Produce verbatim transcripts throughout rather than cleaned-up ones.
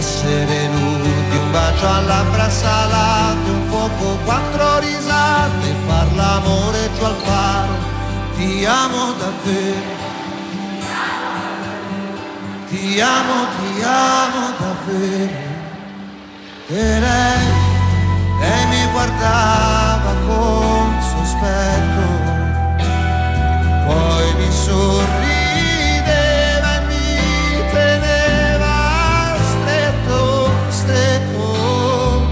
essere nudi, un bacio a labbra salate, un fuoco, quattro risate, far l'amore giù al faro. Ti amo davvero, ti amo, ti amo davvero. E lei, lei mi guardava con sospetto, poi mi sorrideva e mi teneva stretto, stretto.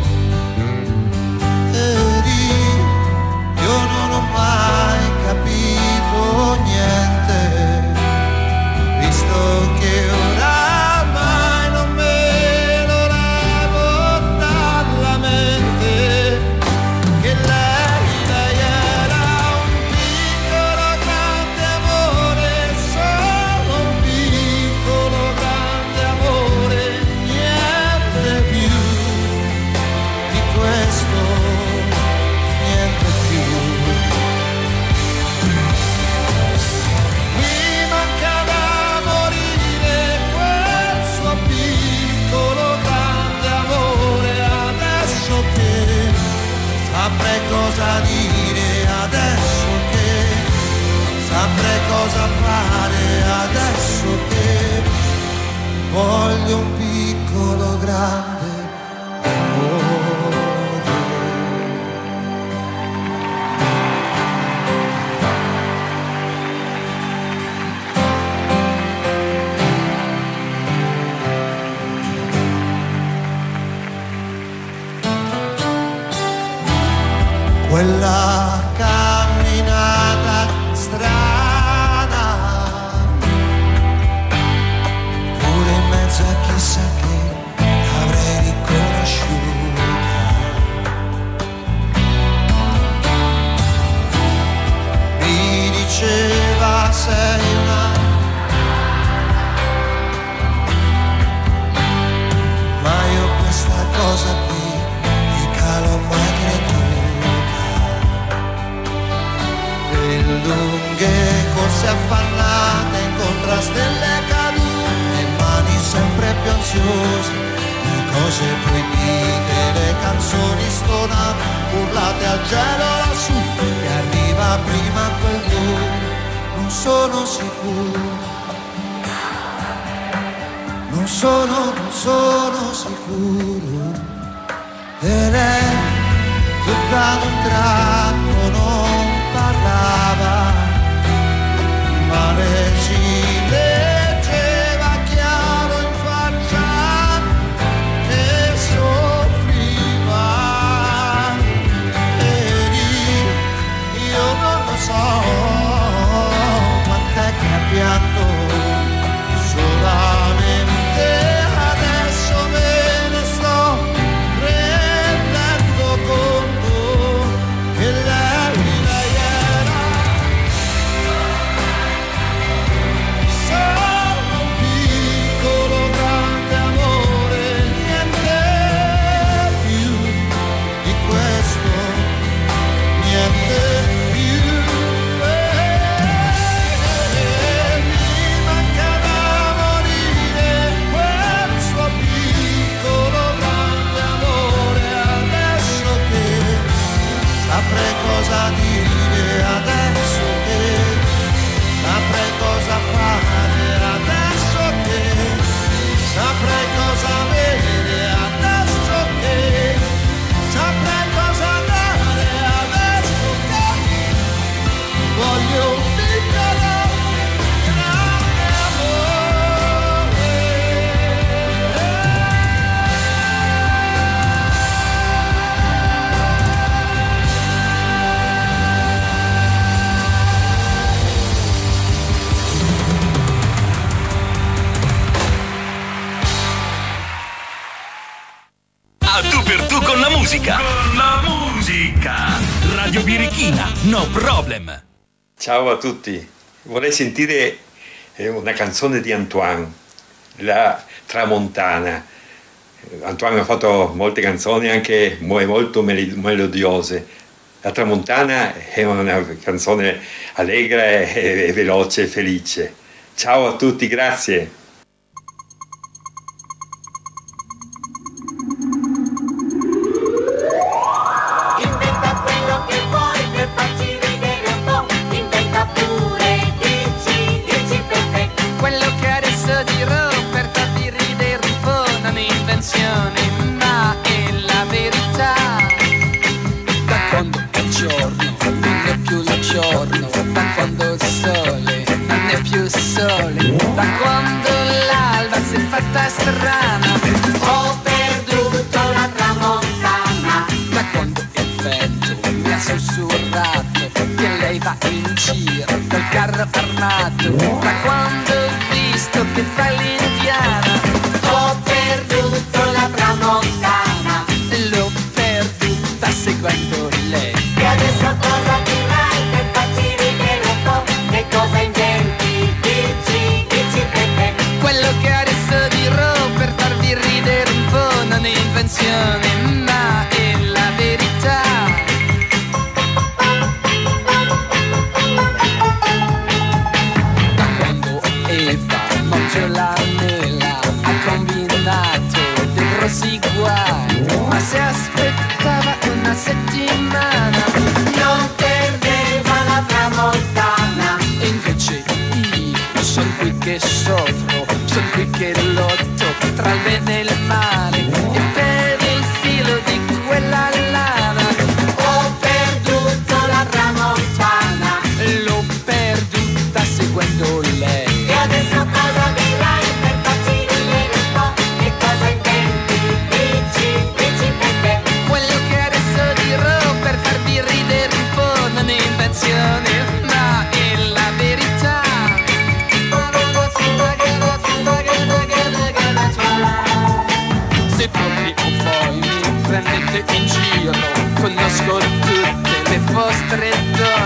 Ed io non ho mai capito niente, visto che oramai non me lo levo dalla mente, che lei, lei era un piccolo grande amore, solo un piccolo grande amore, niente più di questo, niente più. Mi mancava morire quel suo piccolo grande amore, adesso che saprei cosa dire, adesso che saprei cosa fare, adesso che voglio un piccolo grande amore. Quella camminata strana, pure in mezzo a chissà che l'avrei riconosciuta. Mi diceva sei una, ma io questa cosa qui mica l'ho mai creduta. Lunghe corse affannate incontro a stelle cadute, mani sempre più ansiose, le cose proibite, le canzoni stonate, urlate al cielo lassù, che arriva prima quel giorno, non sono sicuro, non sono, non sono sicuro. E lei tutto ad un tratto non parlava, ma le ci leggeva chiaro in faccia che soffriva. E io non lo so quant'è che ha pianto, solamente adesso me ne sto rendendo conto che lei, lei era solo un piccolo grande amore, niente più di questo, niente più. E mi mancava morire quel suo piccolo grande amore, adesso che saprei cosa dire, adesso che saprei cosa fare, adesso che saprei cosa avere, adesso che saprei cosa dare, adesso che voglio un piccolo grande amore. A tu per tu con la musica. Con la musica. Radio Birichina, no problem. Ciao a tutti, vorrei sentire eh, una canzone di Antoine, La Tramontana. Antoine ha fatto molte canzoni anche molto melodiose. La Tramontana è una canzone allegra e, e veloce e felice. Ciao a tutti, grazie. giorno, da quando il sole non è più sole, da quando l'alba si è fatta strana. Ho perduto la tramontana, da quando il vento mi ha sussurrato che lei va in giro col carro armato, da quando ho visto che fa l'indiana. Ho perduto la tramontana, l'ho perduta seguendo lei. E adesso cosa dirai per farci ridere un po'? Che cosa inventi? Dici, dici Peppe. Quello che adesso dirò per farvi ridere un po' non è invenzione, ma è la verità. Da quando Eva mangiò la mela ha combinato dei grossi guai, ma se aspettava una settimana Non perdeva la tramontana. e invece io sono qui che soffro, sono qui che lotto tra il bene e il male e per il filo di quella lana. Ho perduto la tramontana. L'ho perduta seguendo lei. E adesso cosa dirai per farci ridere un po'? Che cosa inventi? Dici, dici Peppe. Quello che adesso dirò per farvi ridere un po' non è invenzione, ma è la verità. Se proprio voi mi prendete in giro, conosco tutte le vostre donne.